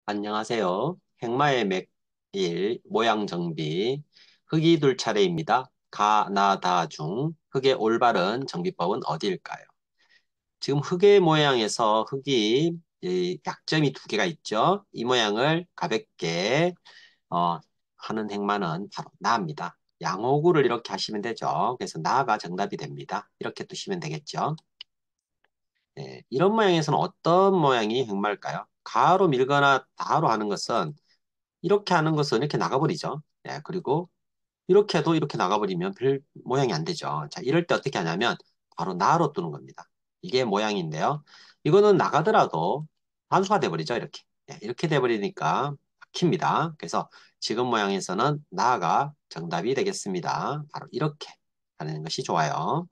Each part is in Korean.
안녕하세요. 행마의 맥일 모양 정비 흙이 둘 차례입니다. 가, 나, 다 중 흙의 올바른 정비법은 어디일까요? 지금 흙의 모양에서 흙이 약점이 두 개가 있죠. 이 모양을 가볍게 하는 행마는 바로 나입니다. 양호구를 이렇게 하시면 되죠. 그래서 나가 정답이 됩니다. 이렇게 두시면 되겠죠. 이런 모양에서는 어떤 모양이 행마일까요? 가로 밀거나 다로 하는 것은 이렇게 하는 것은 이렇게 나가버리죠. 그리고 이렇게 해도 이렇게 나가버리면 별 모양이 안 되죠. 자, 이럴 때 어떻게 하냐면 바로 나로 뜨는 겁니다. 이게 모양인데요. 이거는 나가더라도 단수가 돼버리죠. 이렇게. 이렇게 돼버리니까 막힙니다. 그래서 지금 모양에서는 나가 정답이 되겠습니다. 바로 이렇게 하는 것이 좋아요.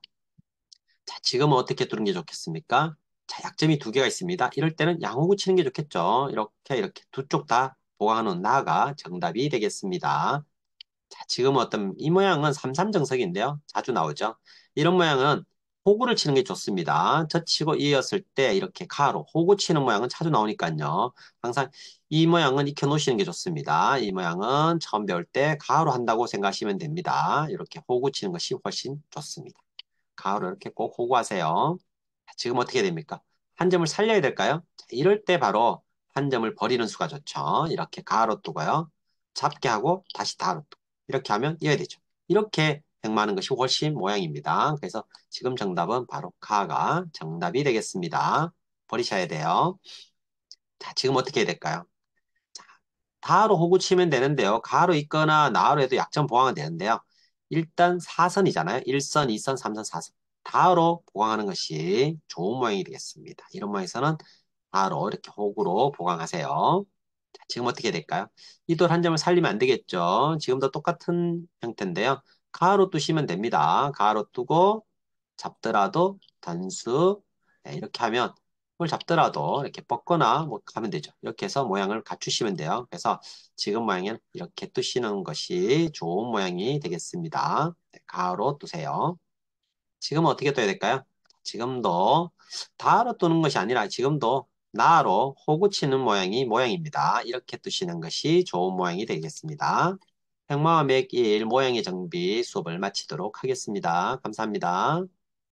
자, 지금은 어떻게 뚫는 게 좋겠습니까? 자, 약점이 두 개가 있습니다. 이럴 때는 양호구 치는 게 좋겠죠. 이렇게 두 쪽 다 보강하는 나가 정답이 되겠습니다. 자, 지금은 이 모양은 삼삼정석인데요. 자주 나오죠. 이런 모양은 호구를 치는 게 좋습니다. 젖히고 이었을 때 이렇게 가로 호구 치는 모양은 자주 나오니까요. 항상 이 모양은 익혀 놓으시는 게 좋습니다. 이 모양은 처음 배울 때 가로 한다고 생각하시면 됩니다. 이렇게 호구 치는 것이 훨씬 좋습니다. 가로 이렇게 꼭 호구하세요. 지금 어떻게 됩니까? 한 점을 살려야 될까요? 자, 이럴 때 바로 한 점을 버리는 수가 좋죠. 이렇게 가로 두고요. 잡게 하고 다시 가로 두고. 이렇게 하면 이어야 되죠. 이렇게 행마하는 것이 훨씬 모양입니다. 그래서 지금 정답은 바로 가가 정답이 되겠습니다. 버리셔야 돼요. 자, 지금 어떻게 해야 될까요? 자, 다로 호구 치면 되는데요. 가로 있거나 나로 해도 약점 보강은 되는데요. 일단 사선이잖아요. 1선, 2선, 3선, 4선. 다로 보강하는 것이 좋은 모양이 되겠습니다. 이런 모양에서는 다로 이렇게 호구로 보강하세요. 자, 지금 어떻게 될까요? 이 돌 한 점을 살리면 안 되겠죠. 지금도 똑같은 형태인데요. 가로 두시면 됩니다. 가로 두고 잡더라도 단수 이렇게 하면 뭘 잡더라도 이렇게 뻗거나 뭐 하면 되죠. 이렇게 해서 모양을 갖추시면 돼요. 그래서 지금 모양은 이렇게 뜨시는 것이 좋은 모양이 되겠습니다. 가로 두세요. 지금은 어떻게 떠야 될까요? 지금도 다로 뜨는 것이 아니라 지금도 나로 호구 치는 모양입니다. 이렇게 뜨시는 것이 좋은 모양이 되겠습니다. 행마와 맥일 모양의 정비 수업을 마치도록 하겠습니다. 감사합니다.